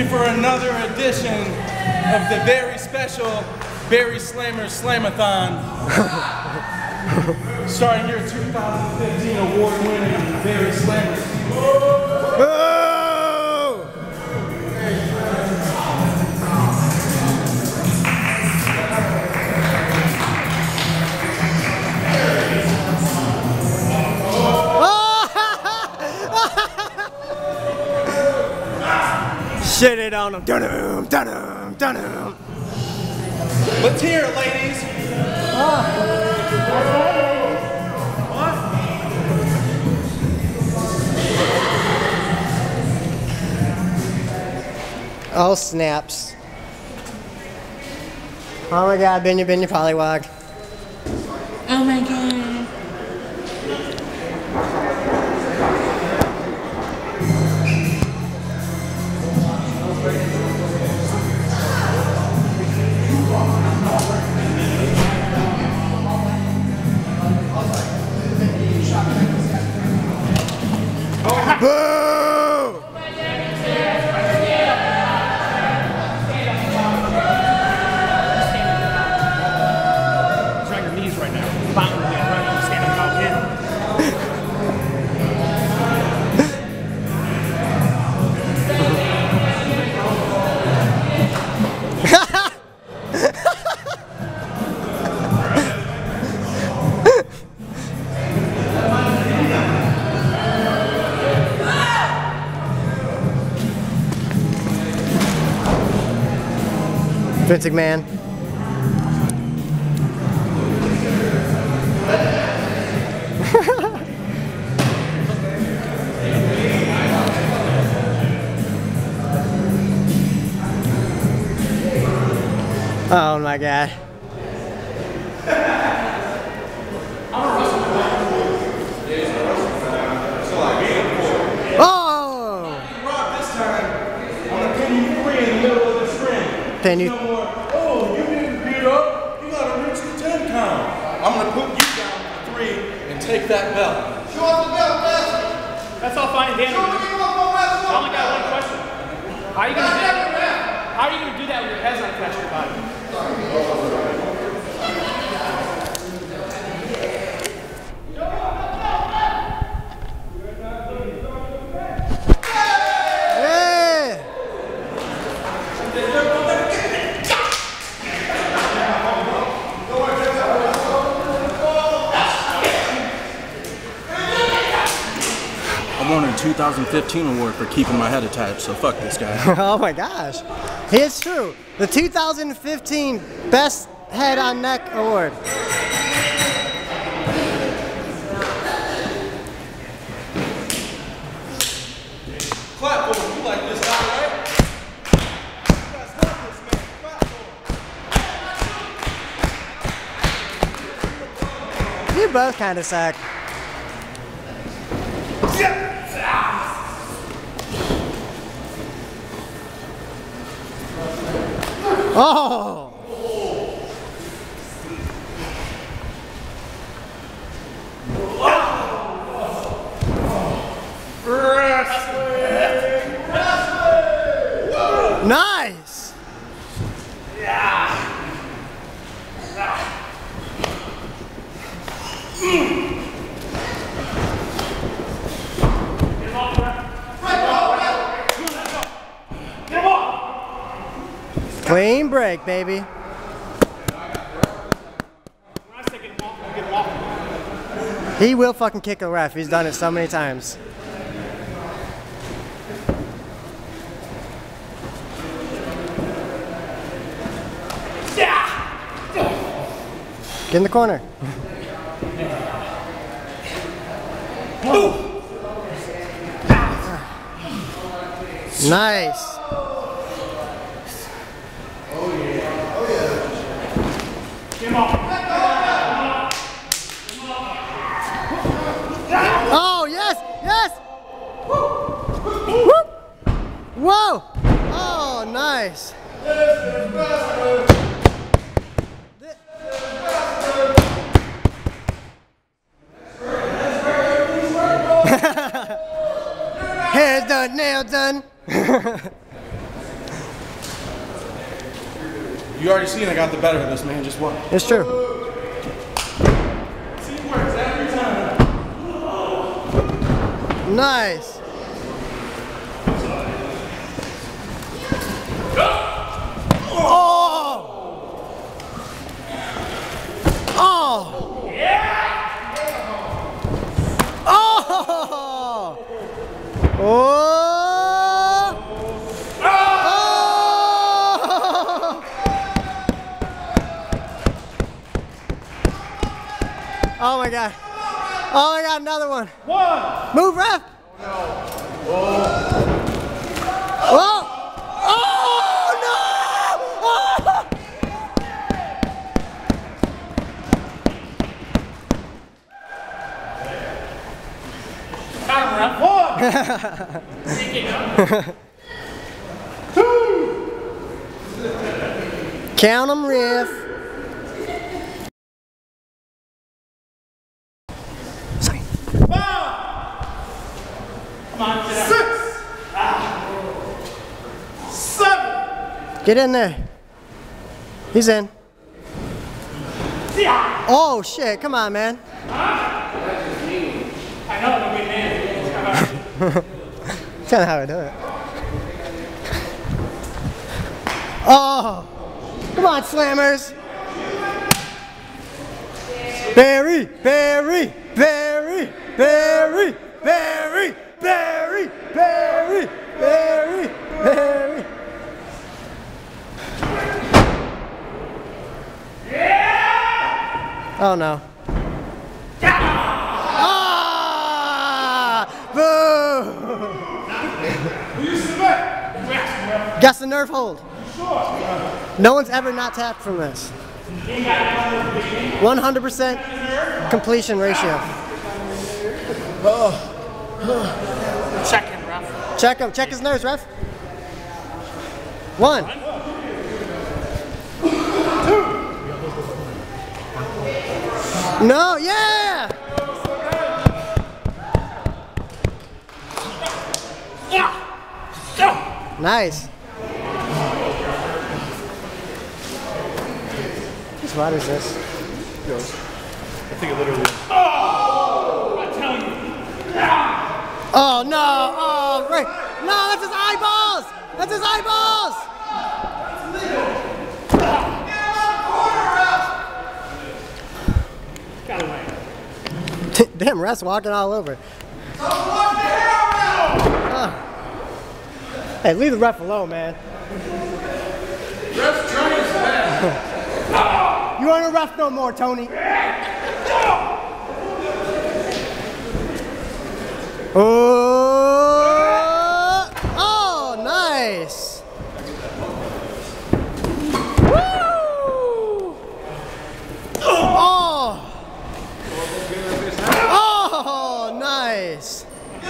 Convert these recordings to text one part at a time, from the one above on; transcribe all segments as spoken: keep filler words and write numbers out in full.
you for another edition of the very special Barry Slammer Slamathon. Starting your two thousand fifteen award-winning Barry Slammer. Shit it on them. Dun-dum, dun-dum, dun-dum. Let's hear it, ladies. Oh, snaps. Oh my god, Binya Binya Pollywog. Oh my god. Boo! He's on your knees right now. Bottom of the right, you're standing out in. Vince McMahon. Oh my god. Oh! This time, I'm gonna pin you free in the middle of this ring. Pin you. No more, oh, you didn't beat up, you gotta reach the ten count. I'm gonna put you down for three and take that belt. Show us the belt, Wes. That's all fine and dandy. Show me you want more Wes. I only got one question. How are you gonna do that? How are you gonna do that with your head's not attached to your body? Yeah! I won a two thousand fifteen award for keeping my head attached, so fuck this guy. Oh my gosh. It's true. The two thousand fifteen Best Head on Neck Award. Clap for him, you like this guy, right? You guys love this man, clap for him. You both kind of suck. Oh! Nice! Clean break, baby. He will fucking kick a ref. He's done it so many times. Get in the corner. Nice. Oh, yes, yes. Whoop. Whoa. Oh, nice. Hair's done, nails done. You already seen I got the better of this, man. Just one. It's true. Teamwork's every time. Nice. Oh! Yeah! Oh! Oh! Oh! Oh my god. Oh my god, another one. One. Move, ref! Oh! Oh! Oh no! Oh! One. Two. Count 'em, ref. Sorry. Five. Come on, six. Ah. Seven. Get in there. He's in. Yeah. Oh shit, come on, man. I know, I'm a good man. That's kind of how I do it. Oh! Come on, slammers! Barry! Barry! Barry! Barry! Barry! Barry! Barry! Barry! Barry! Yeah! Oh no. Got the nerf hold. No one's ever not tapped from this. one hundred percent completion ratio. Check him, ref. Check him. Check his nerves, ref. One. No, yeah! Yeah. Go. Nice. Whose rod is this? Yours. I think it literally is. Oh! I tell you. Oh no! Oh right! No, that's his eyeballs! That's his eyeballs! Got away. Damn, ref's walking all over. Oh. Hey, leave the ref alone, man. Ref's trying his best. You aren't a ref no more, Tony. Oh! Oh, nice. Woo! Oh! Oh, nice.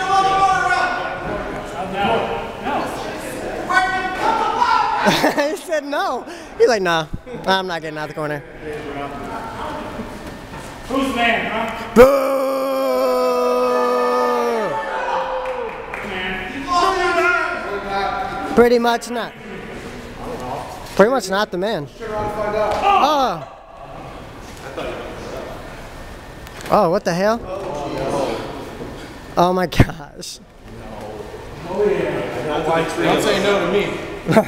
He said no. He's like, nah, I'm not getting out of the corner. Who's the man, huh? Boo! Pretty much not. Pretty much not the man. Oh. Oh, what the hell? Oh my gosh. Don't say no to me.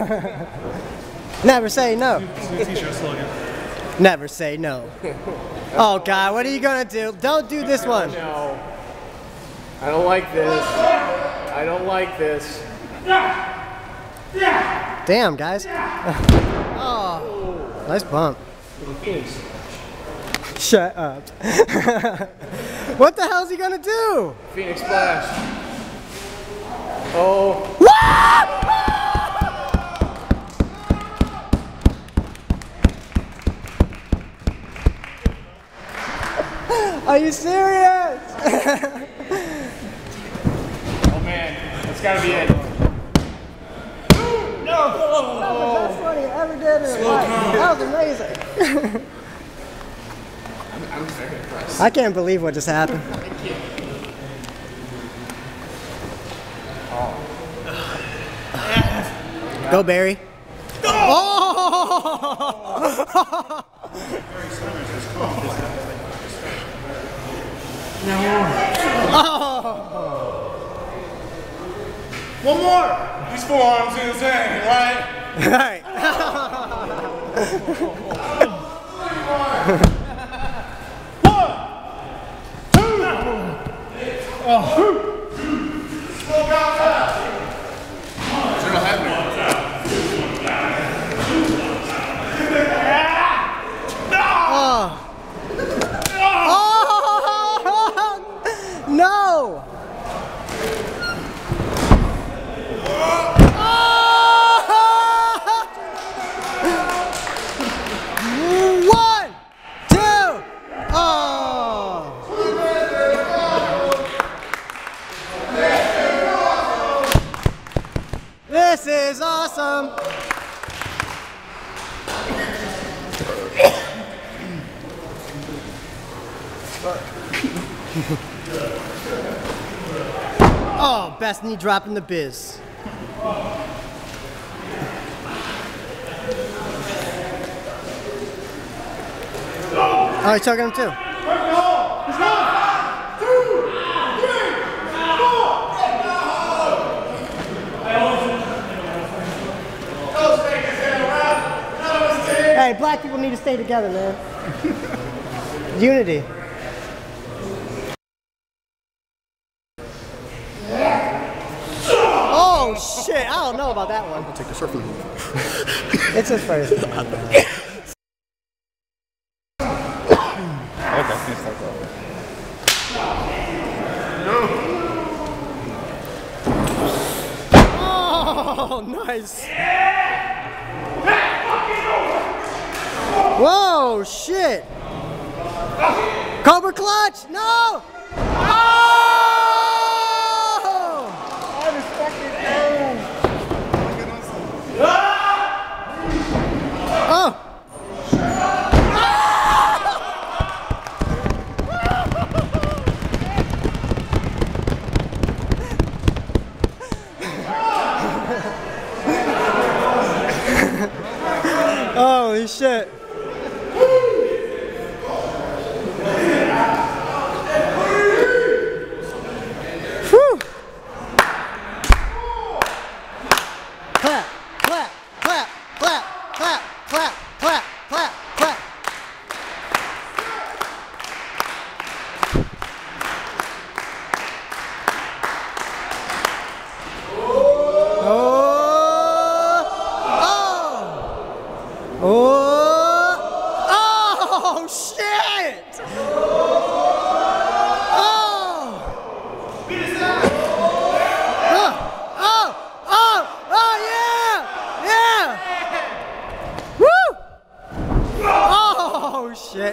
Never say no. T-shirt slogan. Never say no. Oh God, what are you gonna do? Don't do this one. No. I don't like this. I don't like this. Damn, guys. Oh, nice bump. Shut up. What the hell is he gonna do? Phoenix Splash. Oh. Are you serious? Oh man, that's gotta be it. No! That was the best one he ever did in his life. That was amazing. I'm very impressed. I can't believe what just happened. Go, Barry. Oh! One more. These forearms in his hand, right? Right. No! One, two, oh! This is awesome! Oh, best knee drop in the biz. Oh, he's talking to him too. Hey, black people need to stay together, man. Unity. Oh shit, I don't know about that one. I'll take the surfing move. It's his first. Okay, let's start that. Oh, nice. Whoa, shit. Cobra clutch, no. Oh! Oh. Holy shit. Whew. Clap, clap, clap, clap, clap, clap, clap, clap, clap. Oh, oh, shit! Oh! Oh, oh, oh, oh, yeah! Yeah! Woo! Oh, shit.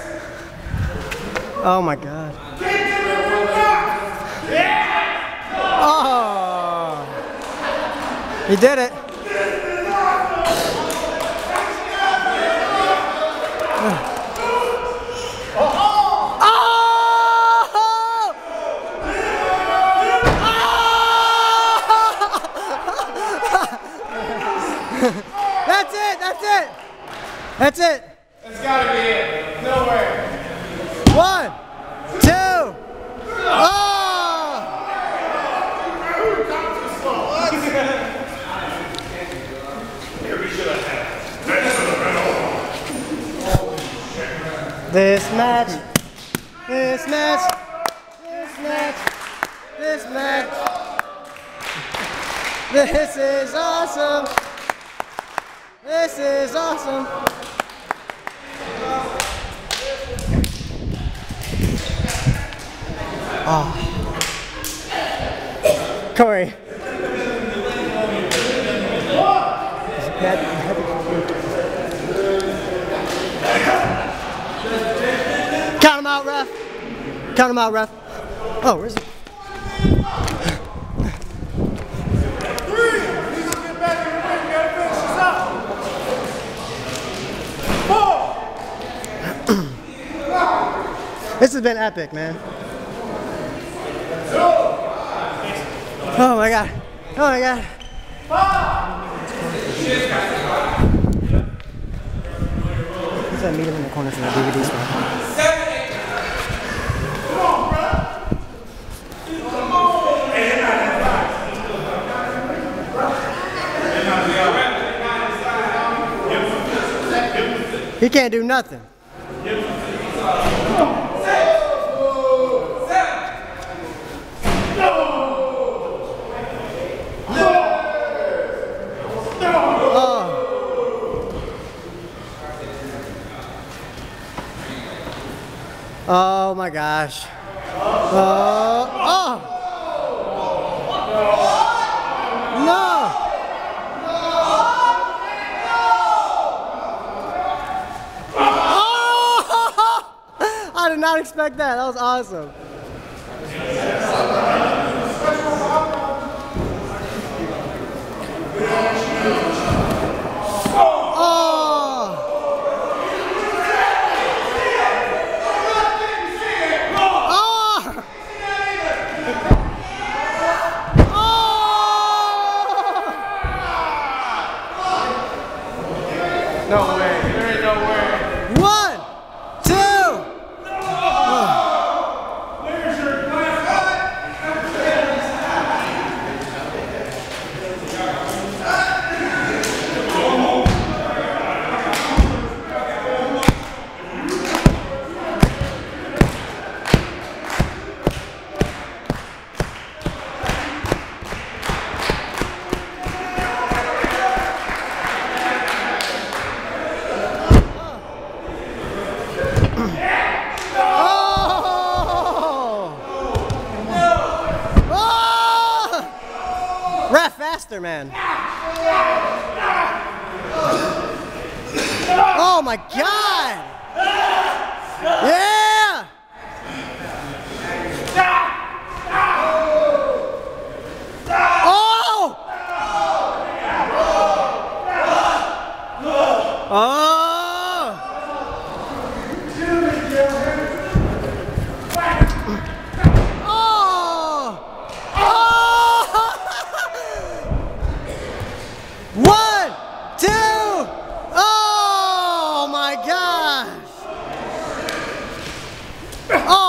Oh, my God. Oh! He did it. That's it, that's it. That's it. That's gotta be it. No way. One, two, oh! This match, this match, this match, this match. This is awesome. This is awesome. Oh. Corey. Count him out, ref. Count him out, ref. Oh, where's he? This has been epic, man. Oh my God. Oh my God. said meet him in the corner for the D V D store. He can't do nothing. Oh my gosh. Uh, oh! No! Oh! I did not expect that. That was awesome. No way. There ain't no way. One, two. Where's your glass? Ref faster, man. Oh my God. Yeah. Oh. Oh. One, two, oh my gosh! Oh!